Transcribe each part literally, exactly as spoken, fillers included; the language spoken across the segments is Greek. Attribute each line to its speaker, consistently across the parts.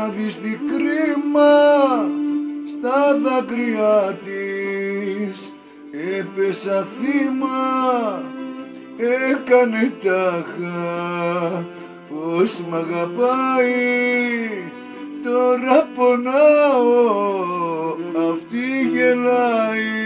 Speaker 1: να δεις τι κρίμα στα δάκρυα της. Έπεσα θύμα, έκανε τάχα πως μ' αγαπάει. Τώρα πονάω, αυτή γελάει.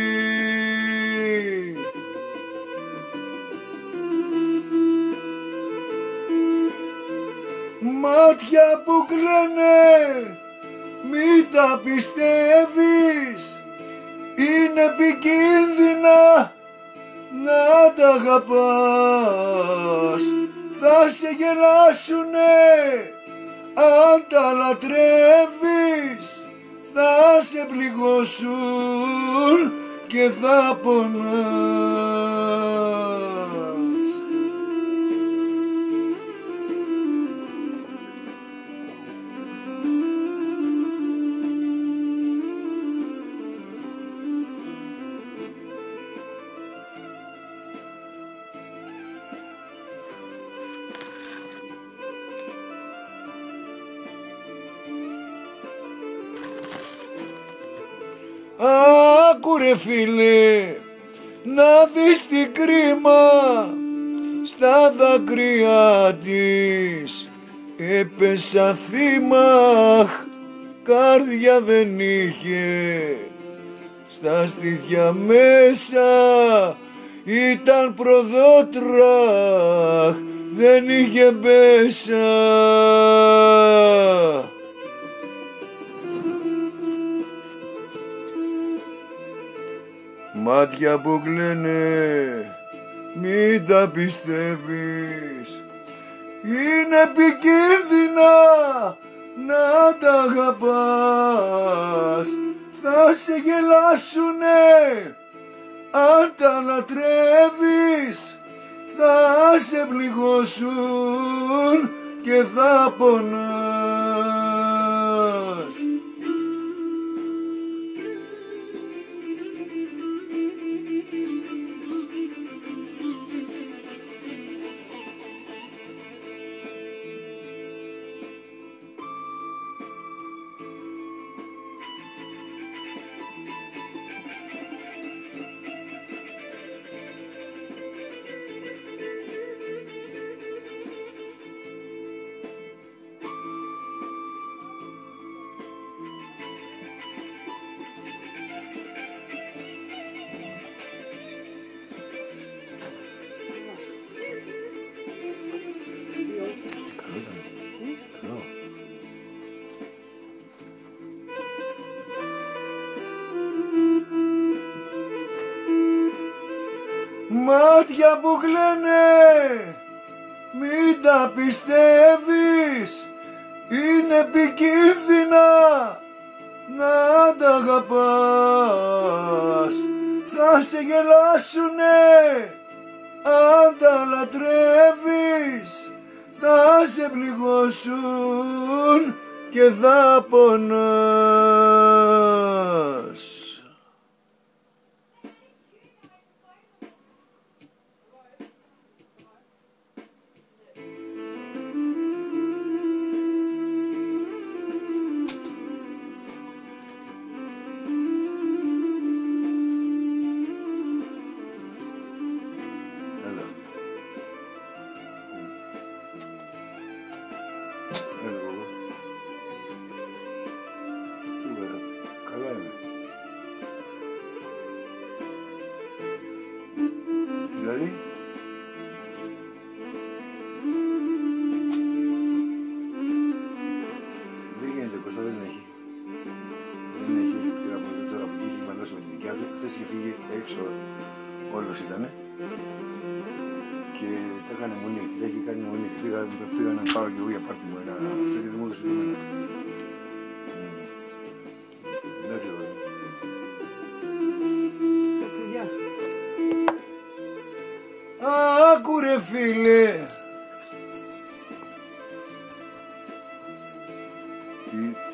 Speaker 1: Μάτια που κλαίνε, μη τα πιστεύεις, είναι επικίνδυνα να τα αγαπάς. Θα σε γελάσουνε αν τα λατρεύεις, θα σε πληγώσουν και θα πονάς. Άκου ρε φίλε, να δεις τι κρίμα στα δάκρυα της. Έπεσα θύμα, καρδιά δεν είχε, στα στήθια μέσα ήταν προδότρα, δεν είχε μέσα. Μάτια που κλαίνε, μην τα πιστεύεις, είναι επικίνδυνα να τα αγαπάς. Θα σε γελάσουνε αν τα λατρεύεις, θα σε πληγώσουν και θα πονάς. Μάτια που κλαίνε, μην τα πιστεύεις, είναι επικίνδυνα να τα αγαπάς. Θα σε γελάσουνε αν τα λατρεύεις, θα σε πληγώσουν και θα πονάς. Δηλαδή δεν γίνεται, Κώστα, δεν έχει. Δεν έχει, πήρα από εδώ τώρα που είχε μαλώσει με τη δικιά του. Χθες είχε φύγει έξω, όλος ήτανε. Και τα έκανε μονή, την έχει κάνει μονή. Πήγα, πήγα να πάω και εγώ για πάρτι μου ένα αυτό και δεν μου έδωσε εμένα. Εντάξει, εγώ. Άκου ρε φίλε.